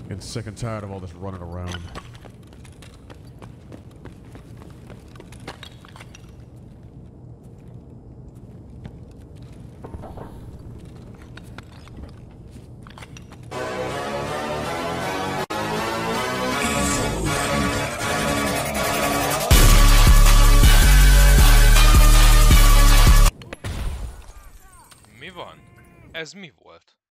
Getting sick and tired of all this running around. Mi van? Ez mi volt?